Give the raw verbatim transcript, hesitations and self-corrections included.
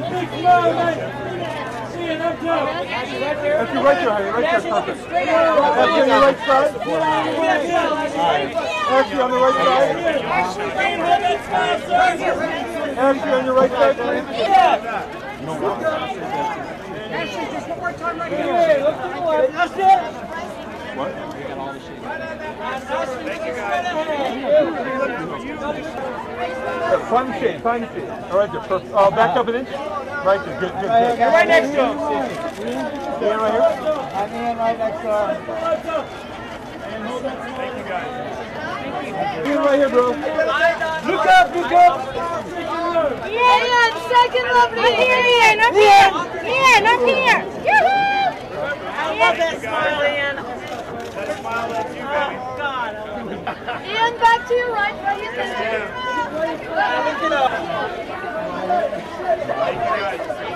That's your right there, honey. Right there, perfect. That's on your right side. Ashley on the right side. Ashley on your right side, please. Ashley, just one more time right here. That's it. What? Thank you, guys. Find the shade, find the shade. All right, there, perfect. Oh, back up an inch. Right there, good, good, good. You're right next to him. Stand right here. I'm in right next to him. Thank you, guys. Stand right here, bro. Look up, look up. Ian, second lovely. Up here, Ian, up here. Ian, up here. Yoo-hoo! I love that smile, Ian. That smile at you, baby. Oh, God. Ian, back to your right. Right here. Look it up. Thank you, guys.